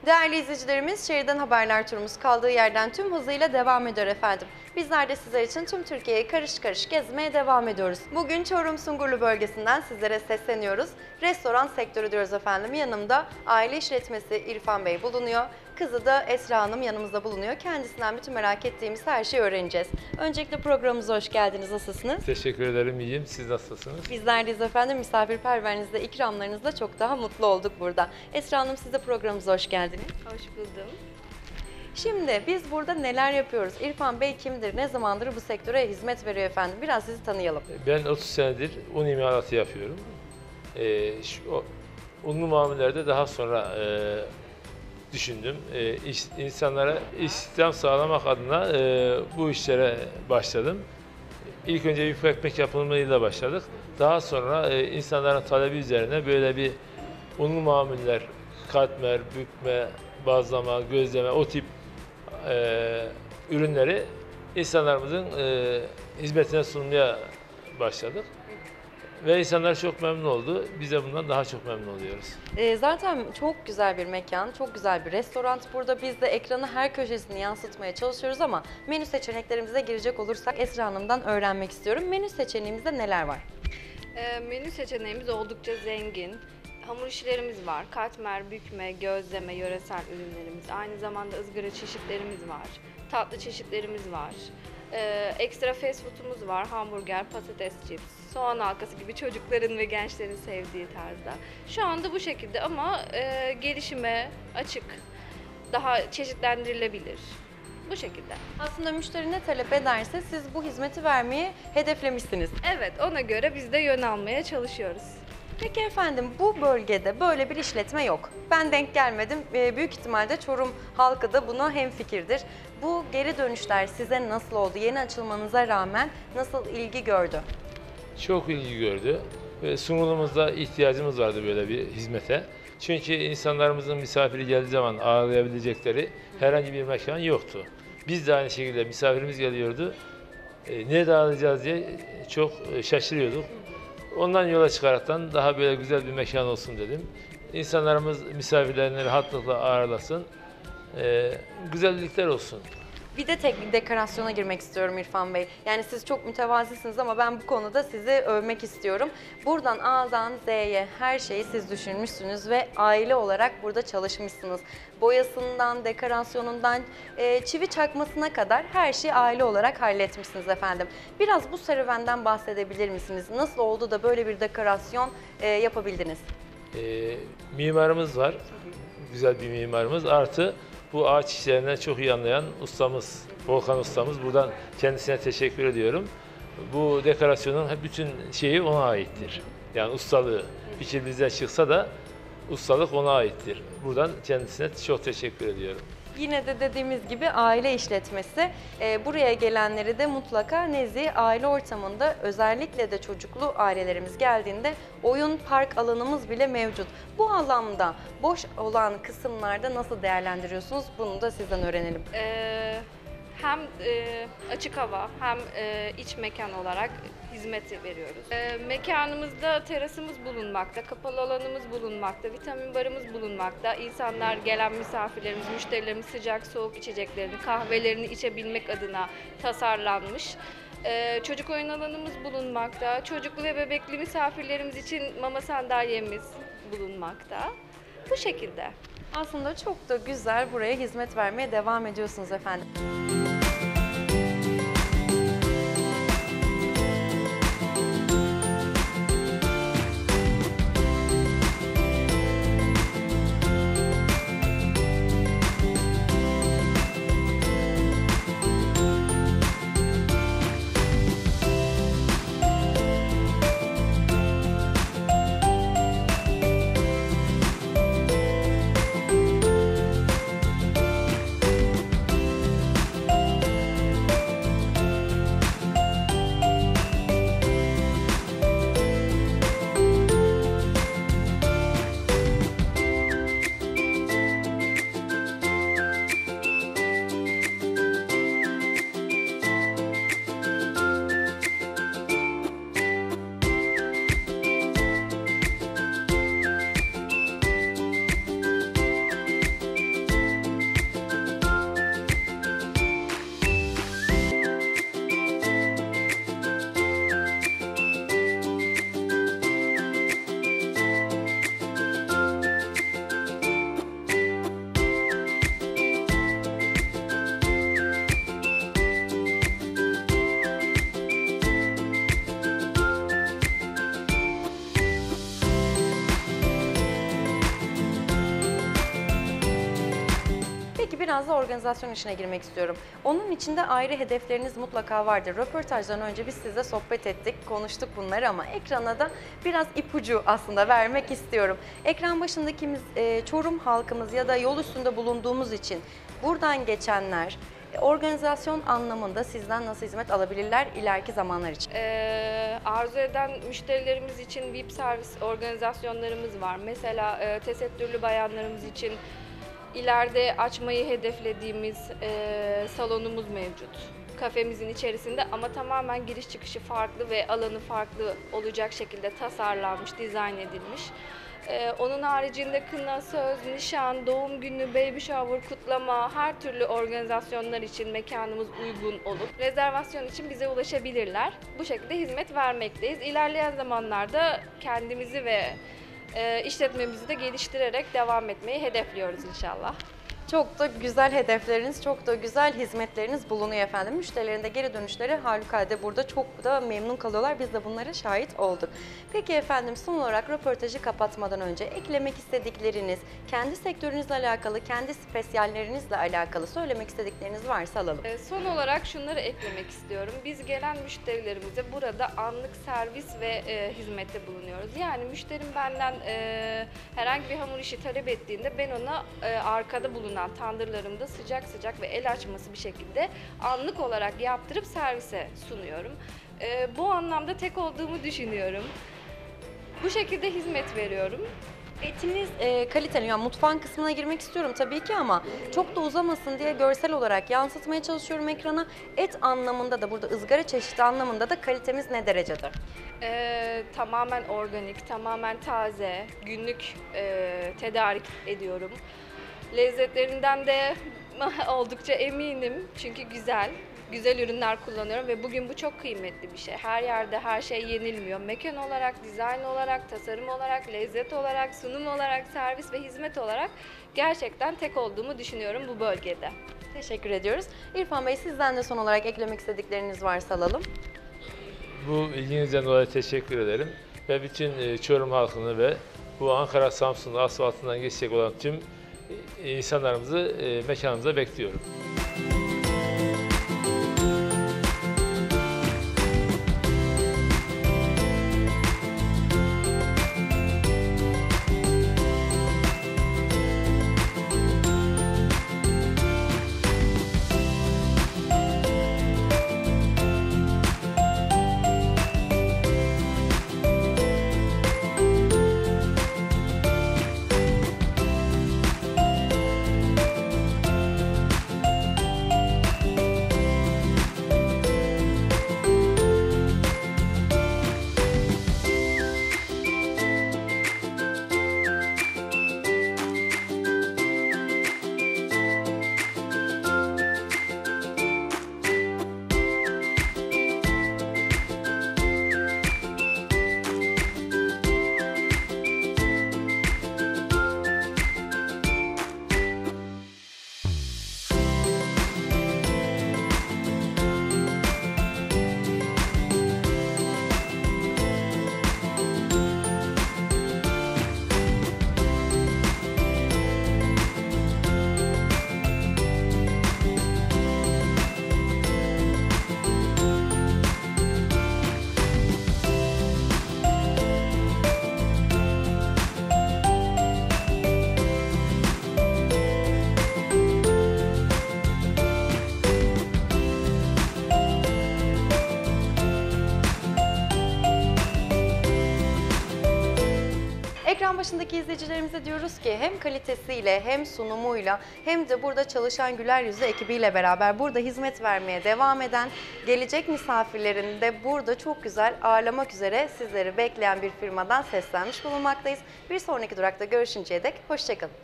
Değerli izleyicilerimiz, Şehirden Haberler turumuz kaldığı yerden tüm hızıyla devam ediyor efendim. Bizler de sizler için tüm Türkiye'yi karış karış gezmeye devam ediyoruz. Bugün Çorum Sungurlu bölgesinden sizlere sesleniyoruz. Restoran sektörü diyoruz efendim. Yanımda aile işletmesi İrfan Bey bulunuyor. Kızı da Esra Hanım yanımızda bulunuyor. Kendisinden bütün merak ettiğimiz her şeyi öğreneceğiz. Öncelikle programımıza hoş geldiniz. Nasılsınız? Teşekkür ederim, iyiyim. Siz nasılsınız? Bizler deyiz efendim. Misafirperverinizle, ikramlarınızla çok daha mutlu olduk burada. Esra Hanım, siz de programımıza hoş geldiniz. Hoş buldum. Şimdi biz burada neler yapıyoruz? İrfan Bey kimdir? Ne zamandır bu sektöre hizmet veriyor efendim? Biraz sizi tanıyalım. Ben 30 senedir un imalatı yapıyorum. Unlu mamullerde daha sonra düşündüm. İnsanlara istihdam sağlamak adına bu işlere başladım. İlk önce yufka ekmek yapımıyla başladık. Daha sonra insanların talebi üzerine böyle bir unlu mamuller, katmer, bükme, bazlama, gözleme o tip ürünleri insanlarımızın hizmetine sunmaya başladık. Ve insanlar çok memnun oldu. Biz de bundan daha çok memnun oluyoruz. Zaten çok güzel bir mekan, çok güzel bir restoran. Burada biz de ekranı her köşesini yansıtmaya çalışıyoruz ama menü seçeneklerimize girecek olursak Esra Hanım'dan öğrenmek istiyorum. Menü seçeneğimizde neler var? Menü seçeneğimiz oldukça zengin. Hamur işlerimiz var. Katmer, bükme, gözleme, yöresel ürünlerimiz. Aynı zamanda ızgara çeşitlerimiz var. Tatlı çeşitlerimiz var. Ekstra fast food'umuz var. Hamburger, patates cips, soğan halkası gibi çocukların ve gençlerin sevdiği tarzda. Şu anda bu şekilde ama gelişime açık. Daha çeşitlendirilebilir. Bu şekilde. Aslında müşteri ne talep ederse siz bu hizmeti vermeyi hedeflemişsiniz. Evet, ona göre biz de yön almaya çalışıyoruz. Peki efendim, bu bölgede böyle bir işletme yok. Ben denk gelmedim. Büyük ihtimalle Çorum halkı da buna hemfikirdir. Bu geri dönüşler size nasıl oldu? Yeni açılmanıza rağmen nasıl ilgi gördü? Çok ilgi gördü. Ve sunumumuzda ihtiyacımız vardı böyle bir hizmete. Çünkü insanlarımızın misafiri geldiği zaman ağırlayabilecekleri herhangi bir mekan yoktu. Biz de aynı şekilde misafirimiz geliyordu. Ne dağılacağız diye çok şaşırıyorduk. Ondan yola çıkaraktan daha böyle güzel bir mekan olsun dedim. İnsanlarımız misafirlerini rahatlıkla ağırlasın, güzellikler olsun. Bir de teknik dekorasyona girmek istiyorum İrfan Bey. Yani siz çok mütevazısınız ama ben bu konuda sizi övmek istiyorum. Buradan A'dan Z'ye her şeyi siz düşünmüşsünüz ve aile olarak burada çalışmışsınız. Boyasından, dekorasyonundan, çivi çakmasına kadar her şeyi aile olarak halletmişsiniz efendim. Biraz bu serüvenden bahsedebilir misiniz? Nasıl oldu da böyle bir dekorasyon yapabildiniz? Mimarımız var, güzel bir mimarımız. Artı bu ağaç işlerinden çok iyi anlayan ustamız, Volkan ustamız. Buradan kendisine teşekkür ediyorum. Bu dekorasyonun bütün şeyi ona aittir. Yani ustalığı fikir bizden çıksa da ustalık ona aittir. Buradan kendisine çok teşekkür ediyorum. Yine de dediğimiz gibi aile işletmesi. Buraya gelenleri de mutlaka nezih aile ortamında, özellikle de çocuklu ailelerimiz geldiğinde oyun park alanımız bile mevcut. Bu alanda boş olan kısımlarda nasıl değerlendiriyorsunuz? Bunu da sizden öğrenelim. Hem açık hava hem iç mekan olarak hizmeti veriyoruz. Mekanımızda terasımız bulunmakta, kapalı alanımız bulunmakta, vitamin barımız bulunmakta. İnsanlar, gelen misafirlerimiz, müşterilerimiz sıcak soğuk içeceklerini, kahvelerini içebilmek adına tasarlanmış. Çocuk oyun alanımız bulunmakta. Çocuklu ve bebekli misafirlerimiz için mama sandalyemiz bulunmakta. Bu şekilde. Aslında çok da güzel buraya hizmet vermeye devam ediyorsunuz efendim. Peki biraz da organizasyon işine girmek istiyorum. Onun içinde ayrı hedefleriniz mutlaka vardır. Röportajdan önce biz sizle sohbet ettik, konuştuk bunları ama ekrana da biraz ipucu aslında vermek istiyorum. Ekran başındakimiz Çorum halkımız ya da yol üstünde bulunduğumuz için buradan geçenler organizasyon anlamında sizden nasıl hizmet alabilirler ileriki zamanlar için? Arzu eden müşterilerimiz için VIP servis organizasyonlarımız var. Mesela tesettürlü bayanlarımız için ileride açmayı hedeflediğimiz salonumuz mevcut. Kafemizin içerisinde ama tamamen giriş çıkışı farklı ve alanı farklı olacak şekilde tasarlanmış, dizayn edilmiş. Onun haricinde kına, söz, nişan, doğum günü, baby shower, kutlama, her türlü organizasyonlar için mekanımız uygun olup rezervasyon için bize ulaşabilirler. Bu şekilde hizmet vermekteyiz. İlerleyen zamanlarda kendimizi ve işletmemizi de geliştirerek devam etmeyi hedefliyoruz inşallah. Çok da güzel hedefleriniz, çok da güzel hizmetleriniz bulunuyor efendim. Müşterilerin de geri dönüşleri harikulade, burada çok da memnun kalıyorlar. Biz de bunlara şahit olduk. Peki efendim, son olarak röportajı kapatmadan önce eklemek istedikleriniz, kendi sektörünüzle alakalı, kendi spesiyallerinizle alakalı söylemek istedikleriniz varsa alalım. Son olarak şunları eklemek istiyorum. Biz gelen müşterilerimize burada anlık servis ve hizmette bulunuyoruz. Yani müşterim benden herhangi bir hamur işi talep ettiğinde ben ona arkada bulunan tandırlarımda sıcak sıcak ve el açması bir şekilde anlık olarak yaptırıp servise sunuyorum. Bu anlamda tek olduğumu düşünüyorum. Bu şekilde hizmet veriyorum. Etiniz kaliteli. Yani mutfağın kısmına girmek istiyorum tabii ki ama çok da uzamasın diye görsel olarak yansıtmaya çalışıyorum ekrana. Et anlamında da, burada ızgara çeşidi anlamında da kalitemiz ne derecede? Tamamen organik, tamamen taze, günlük tedarik ediyorum. Lezzetlerinden de oldukça eminim çünkü güzel ürünler kullanıyorum ve bugün bu çok kıymetli bir şey. Her yerde her şey yenilmiyor. Mekan olarak, dizayn olarak, tasarım olarak, lezzet olarak, sunum olarak, servis ve hizmet olarak gerçekten tek olduğumu düşünüyorum bu bölgede. Teşekkür ediyoruz. İrfan Bey, sizden de son olarak eklemek istedikleriniz varsa alalım. Bu ilginizden dolayı teşekkür ederim. Ve bütün Çorum halkını ve bu Ankara Samsun asfaltından geçecek olan tüm insanlarımızı mekanımıza bekliyorum. Ekran başındaki izleyicilerimize diyoruz ki hem kalitesiyle hem sunumuyla hem de burada çalışan güler yüzlü ekibiyle beraber burada hizmet vermeye devam eden gelecek misafirlerini de burada çok güzel ağırlamak üzere sizleri bekleyen bir firmadan seslenmiş bulunmaktayız. Bir sonraki durakta görüşünceye dek hoşça kalın.